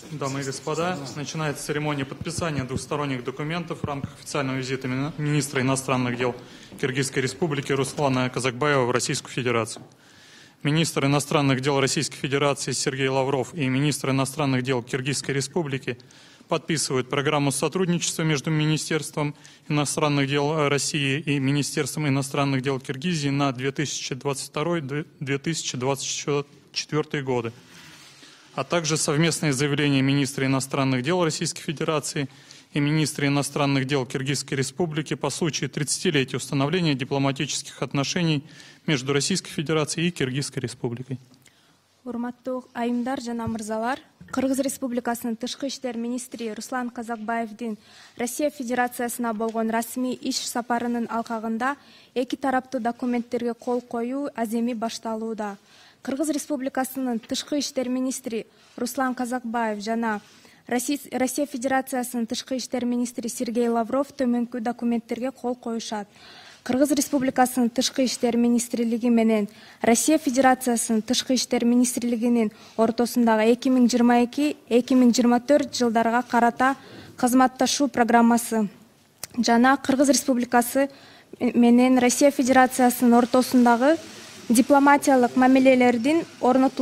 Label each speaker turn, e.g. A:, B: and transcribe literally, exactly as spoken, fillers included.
A: Дамы и господа, начинается церемония подписания двухсторонних документов в рамках официального визита министра иностранных дел Киргизской Республики Руслана Казакбаева в Российскую Федерацию. Министр иностранных дел Российской Федерации Сергей Лавров и министр иностранных дел Киргизской Республики подписывают программу сотрудничества между Министерством иностранных дел России и Министерством иностранных дел Киргизии на две тысячи двадцать второй — две тысячи двадцать четвёртый годы, а также совместное заявление министра иностранных дел Российской Федерации и министра иностранных дел Киргизской Республики по случаю тридцатилетия установления дипломатических отношений между Российской Федерацией и Киргизской Республикой.
B: Урматтуу айымдар жана мырзалар, Кыргыз Республикасынын тышкы иштер министри Руслан Казакбаевдин Россия Федерациясына болгон расмий иш сапарынын алкагында эки тараптуу документтерге кол коюу аземи башталууда. Кыргыз Республикасынын тышкы иштер министри Руслан Казакбаев жана Россия Федерациясынын тышкы иштер министри Сергей Лавров төмөнкү документтерге кол коюшат. Кыргыз Республикасынын тышкы иштер министрлиги менен Россия Федерациясынын тышкы иштер министрлигинин ортосундагы эки миң жыйырма эки — эки миң жыйырма төрт жылдарга карата кызматташуу программасы жана Кыргыз Республикасы менен Россия Федерациясынын ортосундагы дипломатиялык мамилелердин орнотулуусу